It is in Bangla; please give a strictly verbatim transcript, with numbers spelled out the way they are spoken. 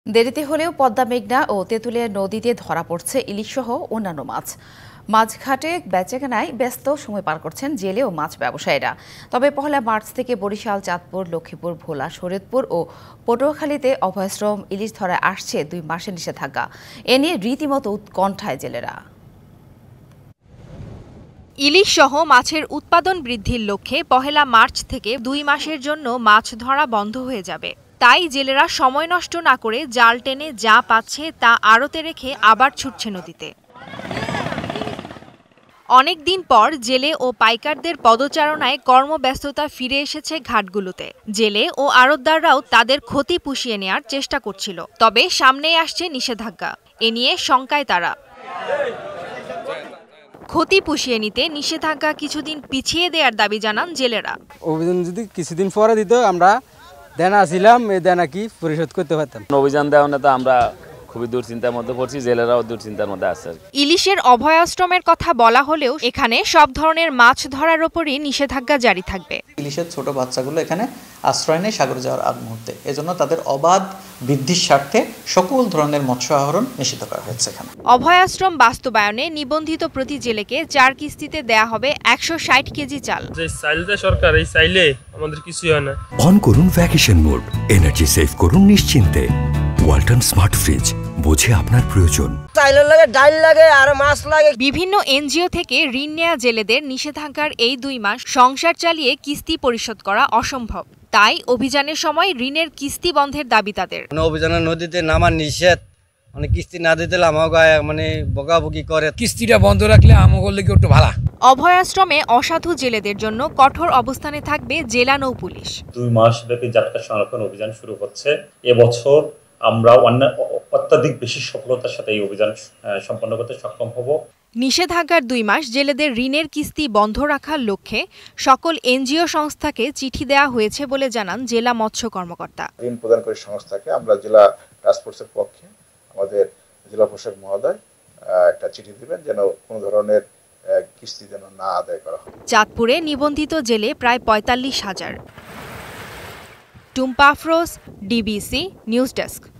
দেরিতে হলেও পদ্মা মেঘনা ও তেঁতুলিয়া নদীতে ধরা পড়ছে ইলিশসহ অন্যান্য মাছ। মাছঘাটে বেচাকেনায় ব্যস্ত সময় পার করছেন জেলে ও মাছ ব্যবসায়ীরা। তবে পহেলা মার্চ থেকে বরিশাল, চাঁদপুর, লক্ষ্মীপুর, ভোলা, শরীয়তপুর ও পটুয়াখালীতে অভয়াশ্রম ইলিশ ধরায় আসছে দুই মাসের নিষেধাজ্ঞা। এ নিয়ে রীতিমতো উৎকণ্ঠায় জেলেরা। ইলিশ সহ মাছের উৎপাদন বৃদ্ধির লক্ষ্যে পহেলা মার্চ থেকে দুই মাসের জন্য মাছ ধরা বন্ধ হয়ে যাবে। তাই জেলেরা সময় নষ্ট না করে জাল টেনে যা পাচ্ছে তা আড়তে রেখে আবার ছুটছে নদীতে। অনেক দিন পর জেলে ও পাইকারদের পদচারণায় কর্মব্যস্ততা ফিরে এসেছে ঘাটগুলোতে। জেলে ও আড়তদাররাও তাদের ক্ষতি পুষিয়ে নেয়ার চেষ্টা করছিল। তবে সামনেই আসছে নিষেধাজ্ঞা, এ নিয়ে শঙ্কায় তারা। ক্ষতি পুষিয়ে নিতে নিষেধাজ্ঞা কিছুদিন পিছিয়ে দেওয়ার দাবি জানান জেলেরা। অভিযান যদি কিছুদিন পরে দিত, আমরা দেনা ছিলাম, এই দেনা কি পরিশোধ করতে পারতাম। অভিযান দেওয়া তো আমরা খুবই দুশ্চিন্তার মধ্যে পড়ছি, জেলেরাও দুশ্চিন্তার মধ্যে আছে। ইলিশের অভয়াশ্রমের কথা বলা হলেও এখানে সব ধরনের মাছ ধরার উপরই নিষেধাজ্ঞা জারি থাকবে। ইলিশের ছোট বাচ্চাগুলো এখানে আশ্রয় নেই সাগরে যাওয়ার আগ মুহূর্তে, এজন্য তাদের অবাধ বৃদ্ধির স্বার্থে সকল ধরনের মৎস্য আহরণ নিষিদ্ধ করা হয়েছে। এখানে অভয়াশ্রম বাস্তবায়নে নিবন্ধিত প্রতি জেলেকে চার কিস্তিতে দেয়া হবে একশো ষাট কেজি চাল। যে চাইলটা সরকার এই চাইলে আমাদের কিছু হয় না। অন করুন ভ্যাকেশন মোড, এনার্জি সেভ করুন নিশ্চিন্তে। ওয়ালটন স্মার্ট ফ্রিজ, বোঝে আপনার প্রয়োজন। চাইলের লাগে ডাল লাগে আর মাছ লাগে। বিভিন্ন এনজিও থেকে ঋণ নেয়া জেলেদের নিষেধাজ্ঞার এই দুই মাস সংসার চালিয়ে কিস্তি পরিশোধ করা অসম্ভব। তাই অভিযানের সময় ঋণের কিস্তি বন্ধের দাবি তাদের। অভিযানের নদীতে নামা নিষেধ, মানে কিস্তি না দিতে আমাকে মানে বকাবকি করে। কিস্তিটা বন্ধ রাখলে আমাকে লেগে একটু ভালো। অভয়াশ্রমে অসাধু জেলেদের জন্য কঠোর অবস্থানে থাকবে জেলা নৌ পুলিশ। দুই মাস ব্যাপী জাটকা সংরক্ষণ অভিযান শুরু হচ্ছে। এবছর আমরা অত্যাধিক বেশি সফলতার সাথে এই অভিযান সম্পন্ন করতে সক্ষম হব। নিষেধাজ্ঞার দুই মাস জেলেদের ঋণের কিস্তি বন্ধ রাখার লক্ষ্যে সকল এনজিও সংস্থাকে চিঠি দেওয়া হয়েছে বলে জানান জেলা মৎস্য কর্মকর্তা। ঋণ প্রদানকারী সংস্থাকে আমরা জেলা টাস্কফোর্সের পক্ষে আমাদের জেলা প্রশাসক মহোদয় একটা চিঠি দিবেন যেন কোনো ধরনের কিস্তি যেন না আদায় করা হয়। চাঁদপুরে নিবন্ধিত জেলে প্রায় পঁয়তাল্লিশ হাজার। Tumpa Afroz, DBC news desk.